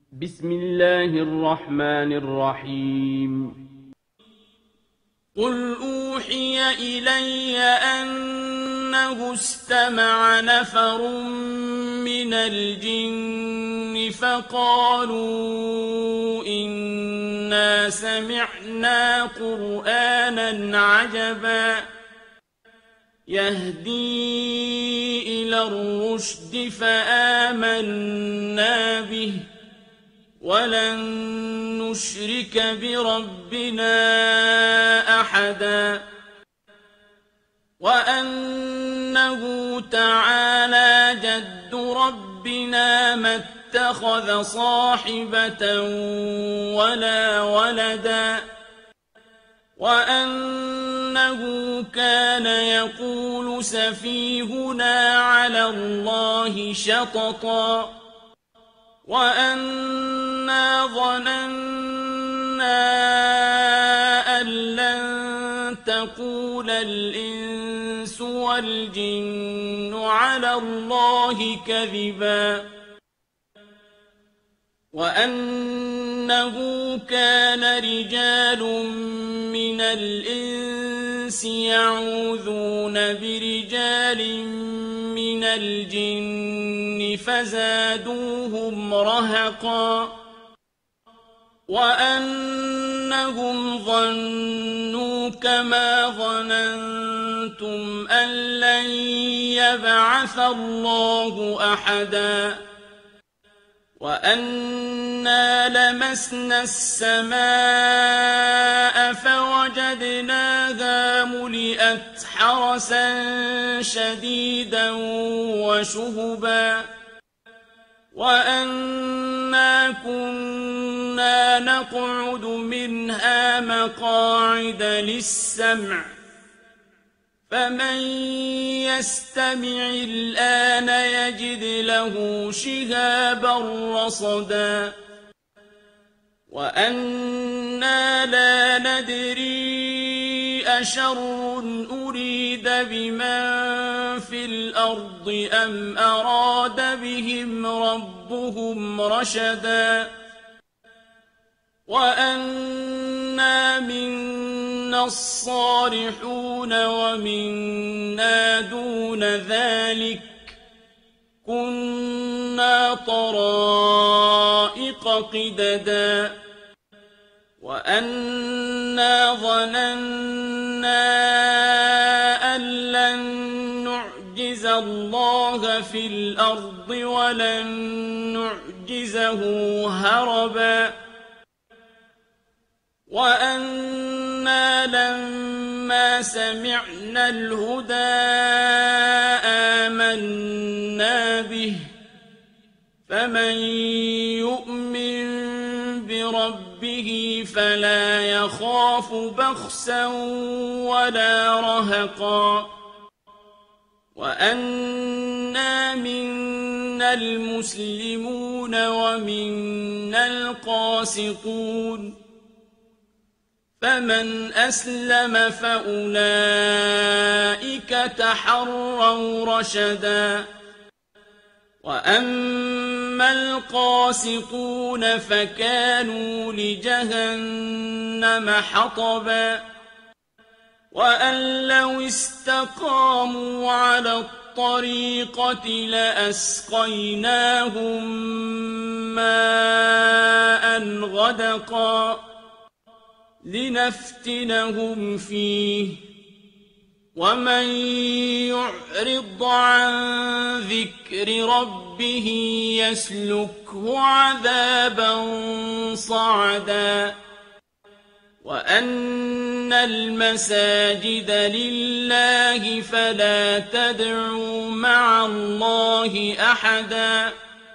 بسم الله الرحمن الرحيم قل أوحي إلي أنه استمع نفر من الجن فقالوا إنا سمعنا قرآنا عجبا يهدي إلى الرشد فآمنا به ولن نشرك بربنا أحدا وأنه تعالى جد ربنا ما اتخذ صاحبة ولا ولدا وأنه كان يقول سفيهنا على الله شططا وأنا ظننا أن لن تقول الإنس والجن على الله كذبا وأنه كان رجال من الإنس يعوذون برجال من الجن فزادوهم رهقا وأنهم ظنوا كما ظننتم أن لن يبعث الله أحدا وأنا لمسنا السماء فوجدناها ملئت حرسا شديدا وشهبا وأنا كنا نقعد منها مقاعد للسمع فمن يستمع الآن يجد له شهابا رصدا وأنا لا ندري أشر أريد بمن في الأرض أم أراد بهم ربهم رشدا وأنا منا الصالحون ومنا دون ذلك كنا طرائق قددا وأنا ظننا أن لن نعجز الله في الأرض ولن نعجزه هربا وأنا لما سمعنا الهدى آمنا به فمن يؤمن بربه فلا يخاف بخسا ولا رهقا وأنا منا المسلمون ومنا القاسطون فمن أسلم فأولئك تحروا رشدا وأما القاسطون فكانوا لجهنم حطبا وأن لو استقاموا على الطريقة لأسقيناهم ماء غدقا لنفتنهم فيه ومن يعرض عن ذكر ربه يسلكه عذابا صعدا وأن المساجد لله فلا تدعوا مع الله أحدا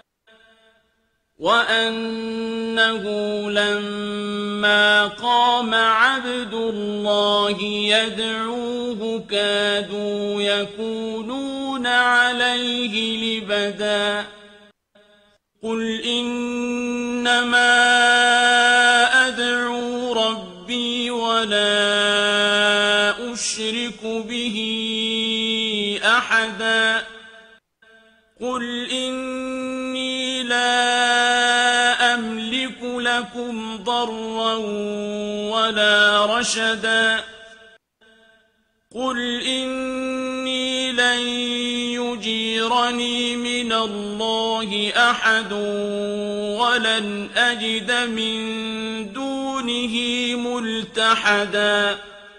وأنه لما قام عبد الله يدعوه كادوا يكونون عليه لبدا قل إنما أدعو ربي ولا أشرك به أحدا قل إني لا لكم ضرا ولا رشدا قل إني لن يجيرني من الله أحد ولن أجد من دونه ملتحدا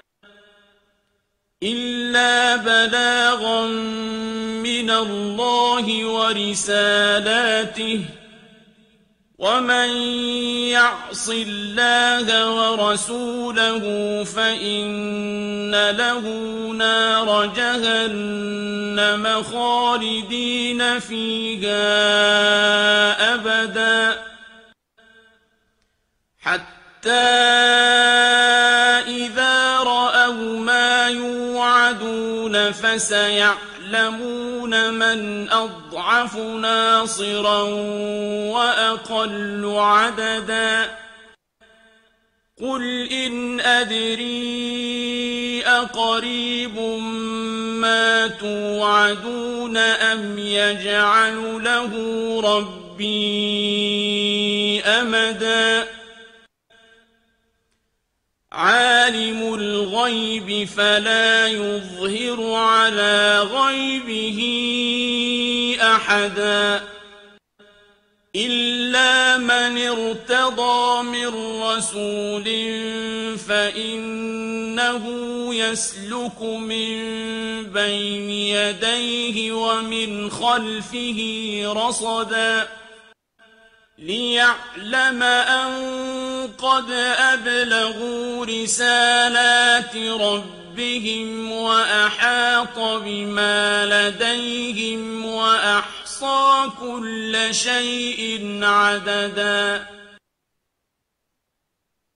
إلا بلاغا من الله ورسالاته ومن يعص الله ورسوله فإن له نار جهنم خالدين فيها أبدا حتى إذا رأوا ما يوعدون فسيعلمون من أضعف ناصرا وأقل عددا قل إن أدري أقريب ما توعدون أم يجعل له ربي أمدا عالم الغيب فلا يظهر على غيبه أحدا إلا من ارتضى من رسول فإنه يسلك من بين يديه ومن خلفه رصدا ليعلم أن قد أبلغوا رسالات ربهم وأحاط بما لديهم وأحصى كل شيء عددا